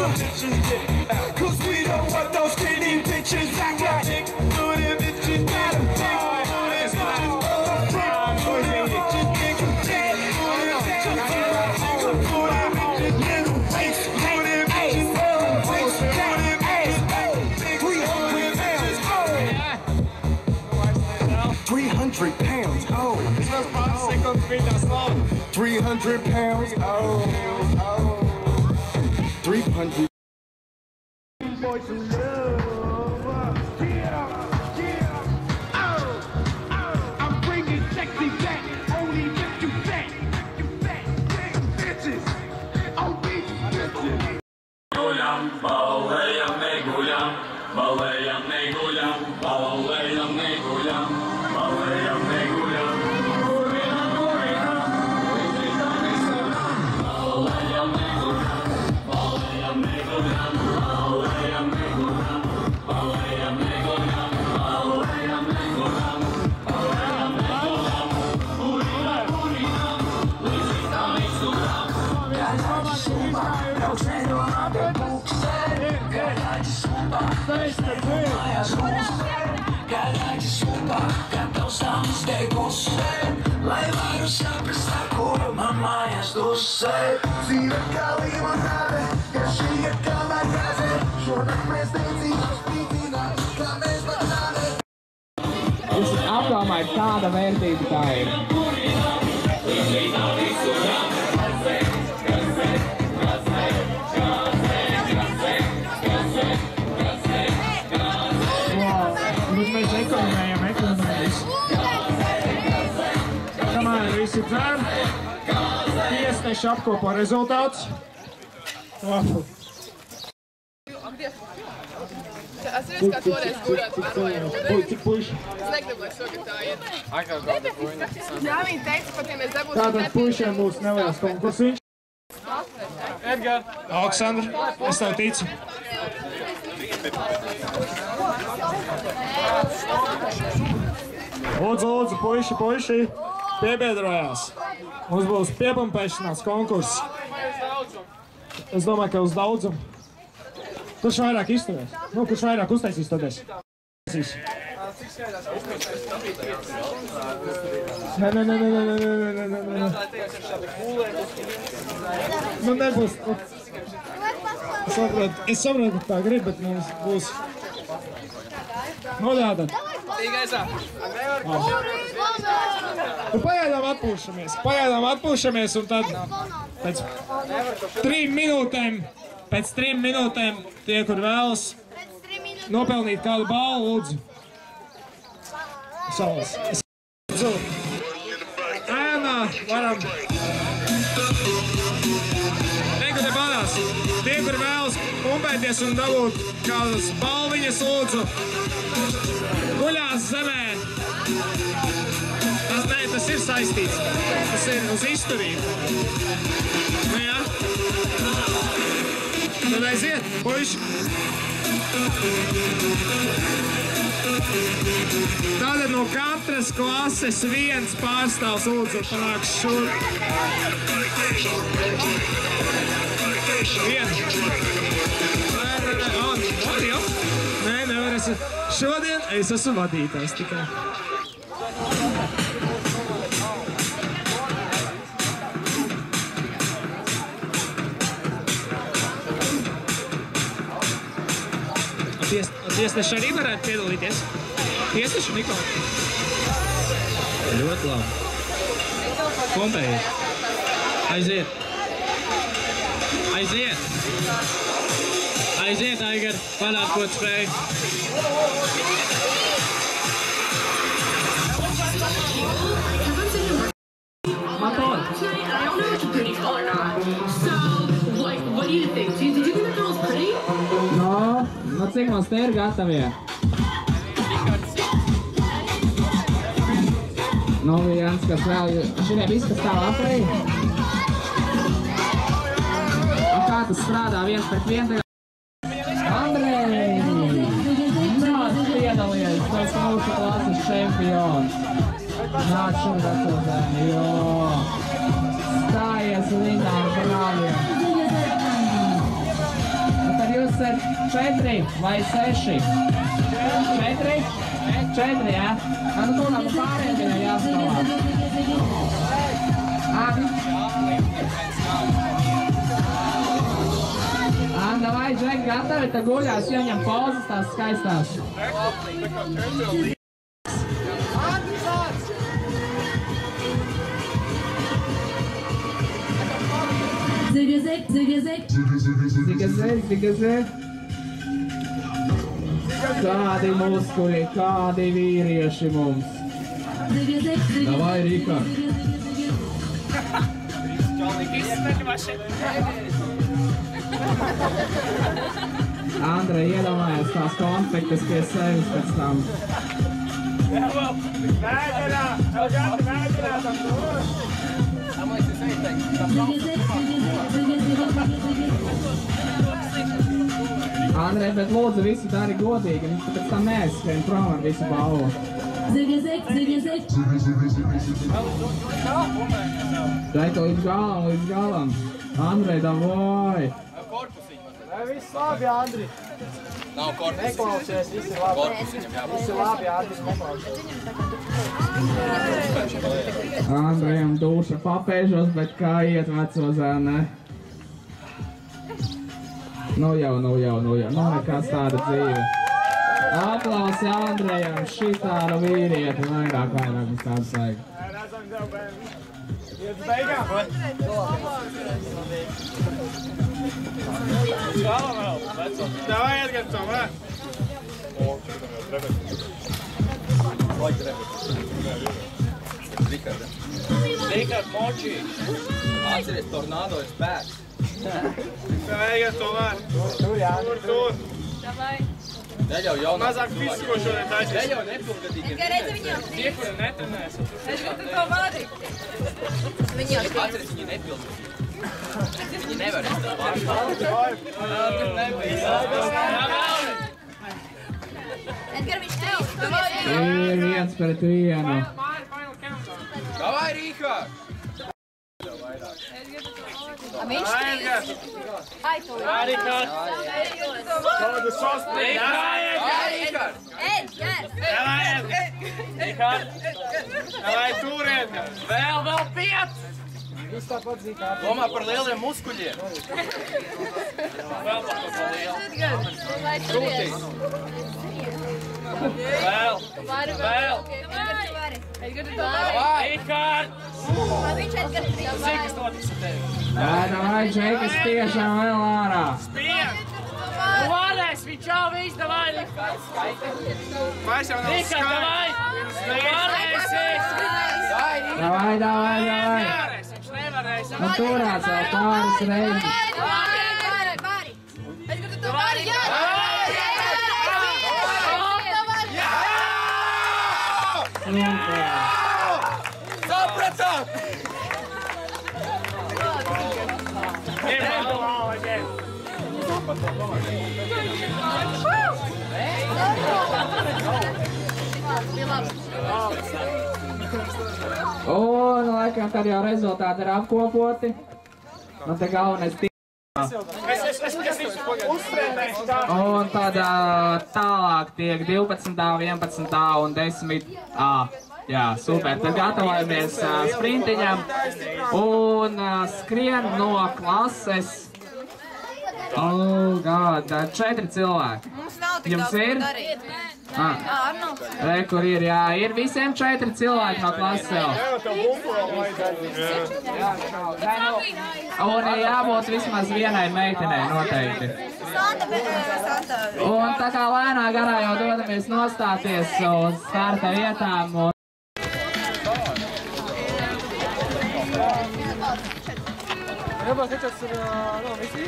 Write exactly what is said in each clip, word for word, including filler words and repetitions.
some bitches get out. Cause we don't want those skinny bitches. I got dick through them bitches. Got a dick through them bitches. Oh, dick through them bitches. Dick through them bitches. Through them bitches. Little waist through them bitches. Little waist through them bitches. three hundred pounds, oh, three hundred pounds, oh, oh, three hundred. Boys in love, yeah, yeah, oh, oh, I'm bringing sexy back, only if you fat, you fat, fat bitches, oh, big bitches. Gulam, balayam ne gulam, balayam ne gulam, balayam ne gulam, balayam ne gulam. Lai varu saprast, kur man mājās dusē. Dzīve kā limonāde, ka šī ir kā maģāze. Šodien mēs teicīsim spīdināt, kā mēs banāne. Jūs apdomājat, kāda vērtība tā ir. Bet mēs ekonomējam, ekonomējam. Kamēr visi dzer, tiesneši apkopo rezultātus. Atceries, kā toreiz gurāt parojam ūdeni? Cik puiši? Es negribu, lai šogad tā iet. Jā, viņi teica, pat ja mēs dabūsim Tātad puišiem būs neliels konkursiņš. Edgar, Aleksandra, es tev ticu. Lūdzu, lūdzu, puiši, puiši, piebiedrojās. Mums būs piepumpēšanās konkurss. Es domāju, ka uz daudzumu. Kurš vairāk izturēs? Nu, kurš vairāk uztaisīs tādēļ? Nē, nē, nē, nē, nē, nē, nē, nē, nē, nē. Nu, nebūs. Es saprotu, es saprotu, ka tā grib, bet mums būs. Nodādāt. Nu, pagaidām atpūšamies, pagaidām atpūšamies un tad pēc trim minūtēm, pēc trim minūtēm tie, kur vēlas nopelnīt kādu balvu, lūdzu. Savas. Lūdzu. Ēnā varam. Nekad nebalās. Tie, kur vēlas pumpēties un dabūt kādas balviņas, lūdzu. Guļās zemē. Tas, ne, tas ir saistīts. Tas ir uz izturību. Nu jā. Tad aiziet, puiši. Tātad no katras klases viens pārstāvs lūdzu panāks šur. Viens. Nē, nē, nē, ā, jā. Nē, nevar es. Šodien es esmu vadītājs tikai. Tiesneši arī varētu piedalīties. Tiesneši, Nikola? Ļoti labi. Pumpējiet. Aiziet. Aiziet. Aiziet, Aigar. Panāc, ko tu spēj. Maton. Tonight, I don't know if you're pretty or not. So, like, what do you think? Did you think that girl's pretty? No, no cik mums te ir gatavie? Nu, viens, kas vēl, šitie visi, kas stāv aplī. Un kā tas strādā viens pret vienu tagad? Andrej! Nāc piedalies, tu esi mūsu klases čempions. Nāc šurp atpūtēm, jo. Stājies rindā ar brāļiem. četri vai seši? Četri? Četri, jā? Tā nu tūlā pa pārējiem viņai jāstāvā. Anda, vai, Džek, gatavi, te guļās, ieņem pauzes tās skaistās. Zigazig, zigazig. Zigazig, zigazig. Kādi muskuļi, kādi vīrieši mums. Zigazig, zigazig. Davai, Rīkārd. Andrej, iedomājies tās konfektes pie sevis pēc tam. Mēģinā! Elgati, mēģinā tam tur! Andrej, bet lūdzu visi dari godīgi, viņš pēc tam neaizskrien prom ar visu balvu. Zigazig, zigazig. Daitu līdz galam, līdz galam. Andrej, davai! Vai viss labi, Andri? Nav korpusiņam. Neklausies, viss ir labi. Korpusiņam jābūt. Viss ir labi, Andris, neklausies. Andrejam duša papēžos, bet kā iet veco zēne? Nu jau, nu jau, nu jau, nu nekas tāda dzīve. Aplausi Andrejam, šitāru vīrieti, vairāk, vairāk mums tāds vajag. Redzam, tev, bērni. Iet uz beigām? Galam vēl, veco. Tev vajag, Edgar, vai? Rikarda. Rikard, močī. Atceries, tornādo ir spēks. Tev vajag, to var. Tur, jā. Tur, tur. Neļauj jaunāk. Mazāk fizisko šodien taisīs. Neļauj nepilngadīgiem. Edgar, redzi viņam. Tie, kuri netrenēs. Edgar, tu to vari. Viņam. Atceries, viņi nepilngadīgi. Viņi nevar izdarīt. Edgar, viņš tev. Ir viens pret vienu. Davai, Rīhār! Viņš tev. Ai, tu. Arī kāds. Kādu sostni. Davai, Rīhār! Edgar. Davai, Edgar. Rīhār. Davai, tur, Edgar. Vēl, vēl piec. Viss tāpat zīkā. Domā par lieliem muskuļiem. Vēl par to lielu. Edgar. Krūtīs. Vēl. Vari, Vēl. Edgar, tu vari. Edgar, tu vari. Davai! Rīhār. Viņš Edgar, tu Cik vari. es notiks ar tevi? Jā, davai, Džekas tiešām vēl ārā. Spien. Tu varēs, viņš jau viss, davai, Rīhār. Mēs jau nav Rīhār, skaidrs. davai. Tu varēsi. Davai, davai, davai. Nevarēs, viņš nevarēs. Nu turās vēl pāris reizes. Vari, vari, vari. Edgar, tu to vari. Jā. Sapratāt! Ņem man to māla, ņem. Un, laikam, tad jau rezultāti ir apkopoti. Nu, te galvenais tī... Es, es, es, es, es uzsprēdēšu tā. Un tad ā, tālāk tiek divpadsmitā, vienpadsmitā un desmitā. Jā, super. Tad gatavojamies ā, sprintiņam. Un ā, skrien no klases. Oh, God, četri cilvēki. Mums nav tik Jums daudz ir? ko darīt. Ah, Ā, Arnolds. re, kur ir, jā, ir visiem četri cilvēki no klases vēl. Tev tev bumbu vēl vajadzētu. Un ir jābūt vismaz vienai meitenei noteikti. Santa, Santa. Un tā kā lēnā garā jau dodamies nostāties uz starta vietām. Un... Jābūt, tas ir, nu, visi.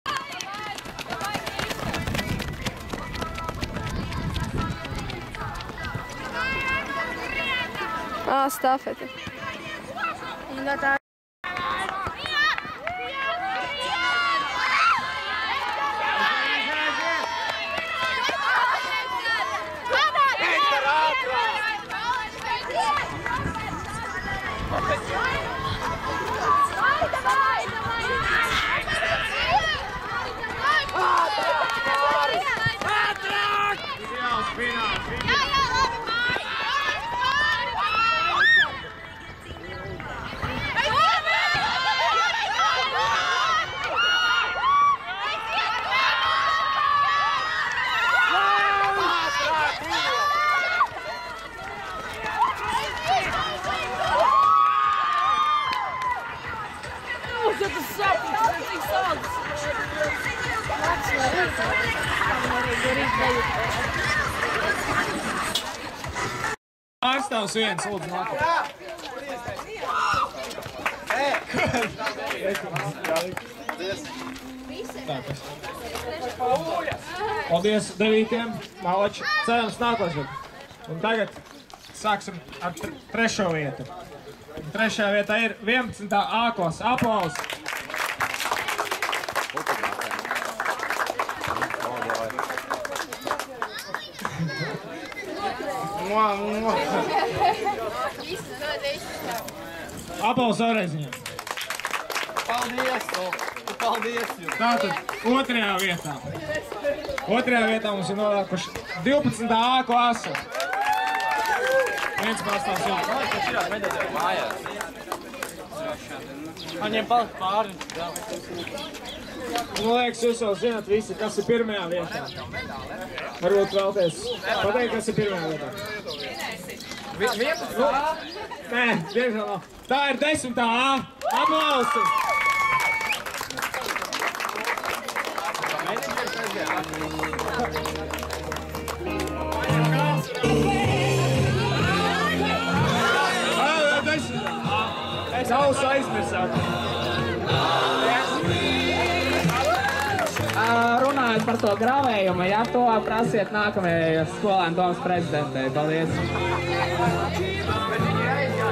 Ā, stafete. Tā. Vai, vai, vai! Pārstāvs viens, lūdzu, nāk. Paldies devītiem, malači, cerams nākošais. Un tagad sāksim ar trešo vietu. Trešajā vietā ir vienpadsmitā A klase. Aplausi! Aplausi vēlreiz viņam. Paldies! Paldies jums! Tātad otrajā vietā. Otrajā vietā mums ir nonākuši divpadsmitā A klase. Viens pārstāvs jau. Viņš ir medēdēju mājās. Viņiem palika pāri. Man liekas, jūs jau zināt visi, kas ir pirmajā vietā. Varbūt vēlties pateikt, kas ir pirmajā vietā. vienpadsmitā A? Nē, diemžēl nav. Tā ir desmitā A. Aplausi! Es ausu aizmirsāt. Runājot par to gravējumu, ja to prasiet nākamajai skolēnu domas prezidentei. Paldies!